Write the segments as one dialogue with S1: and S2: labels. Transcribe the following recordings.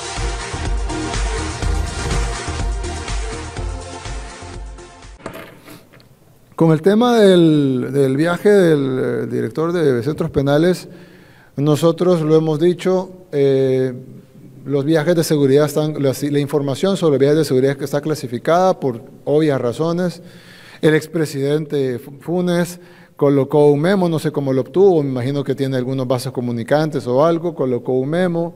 S1: Con el tema del viaje del director de centros penales, nosotros lo hemos dicho, los viajes de seguridad están, la información sobre viajes de seguridad que está clasificada por obvias razones. El expresidente Funes colocó un memo, no sé cómo lo obtuvo, me imagino que tiene algunos vasos comunicantes o algo, colocó un memo.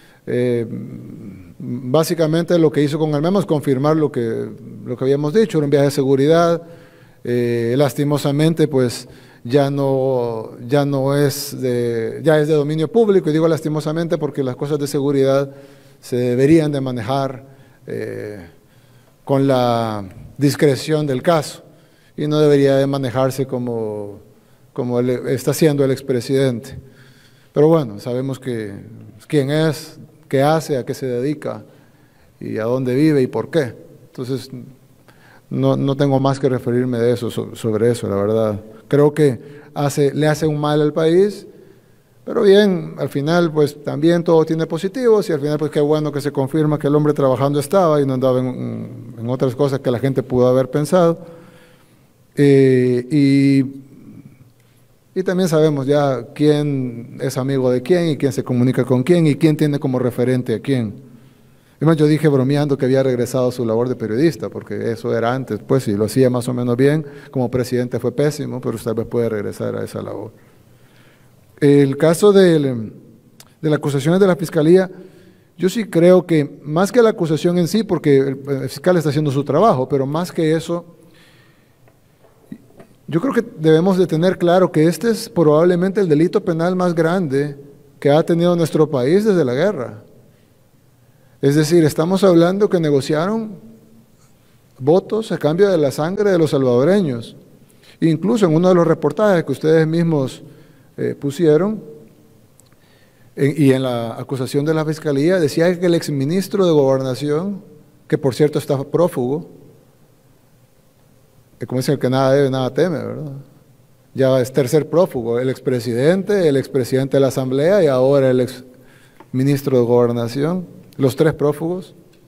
S1: Básicamente lo que hizo con el memo es confirmar lo que habíamos dicho, era un viaje de seguridad. Lastimosamente, pues ya es de dominio público, y digo lastimosamente porque las cosas de seguridad se deberían de manejar con la discreción del caso, y no debería de manejarse como está haciendo el expresidente. Pero bueno, sabemos quién es, qué hace, a qué se dedica, y a dónde vive y por qué. Entonces, no tengo más que referirme de eso, sobre eso, la verdad. Creo que le hace un mal al país, pero bien, al final pues también todo tiene positivos, y al final pues qué bueno que se confirma que el hombre trabajando estaba y no andaba en otras cosas que la gente pudo haber pensado. Y también sabemos ya quién es amigo de quién y quién se comunica con quién y quién tiene como referente a quién. Además, yo dije bromeando que había regresado a su labor de periodista, porque eso era antes, pues si lo hacía más o menos bien, como presidente fue pésimo, pero tal vez puede regresar a esa labor. El caso de las acusaciones de la Fiscalía, yo sí creo que, más que la acusación en sí, porque el fiscal está haciendo su trabajo, pero más que eso, yo creo que debemos de tener claro que este es probablemente el delito penal más grande que ha tenido nuestro país desde la guerra. Es decir, estamos hablando que negociaron votos a cambio de la sangre de los salvadoreños. Incluso en uno de los reportajes que ustedes mismos pusieron, y en la acusación de la Fiscalía, decía que el exministro de Gobernación, que por cierto está prófugo, como dicen, el que nada debe, nada teme, ¿verdad? Ya es tercer prófugo, el expresidente de la Asamblea y ahora el exministro de Gobernación. Los tres prófugos,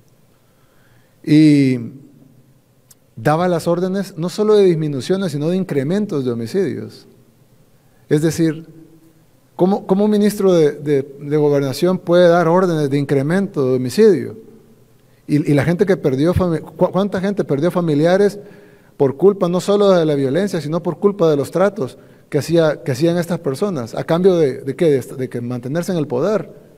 S1: y daba las órdenes no solo de disminuciones, sino de incrementos de homicidios. Es decir, ¿cómo un ministro de Gobernación puede dar órdenes de incremento de homicidio? Y la gente que perdió, ¿cuánta gente perdió familiares por culpa no solo de la violencia, sino por culpa de los tratos que hacían estas personas, a cambio de ¿qué? De que mantenerse en el poder?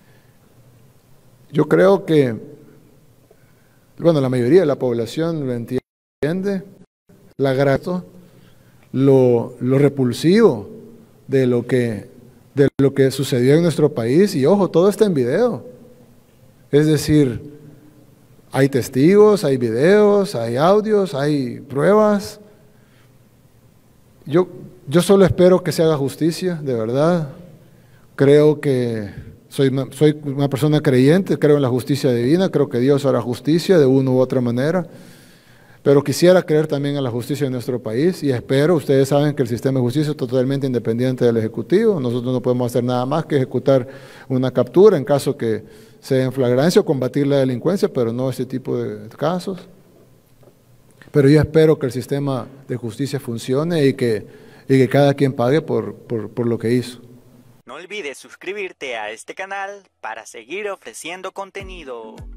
S1: Yo creo que, bueno, la mayoría de la población lo entiende, la grato, lo repulsivo de lo que sucedió en nuestro país, y ojo, todo está en video. Es decir, hay testigos, hay videos, hay audios, hay pruebas. Yo solo espero que se haga justicia, de verdad. Creo que soy una persona creyente, creo en la justicia divina, creo que Dios hará justicia de una u otra manera, pero quisiera creer también en la justicia de nuestro país, y espero, ustedes saben que el sistema de justicia es totalmente independiente del Ejecutivo. Nosotros no podemos hacer nada más que ejecutar una captura en caso que sea en flagrancia, o combatir la delincuencia, pero no este tipo de casos. Pero yo espero que el sistema de justicia funcione y que cada quien pague por lo que hizo.
S2: No olvides suscribirte a este canal para seguir ofreciendo contenido.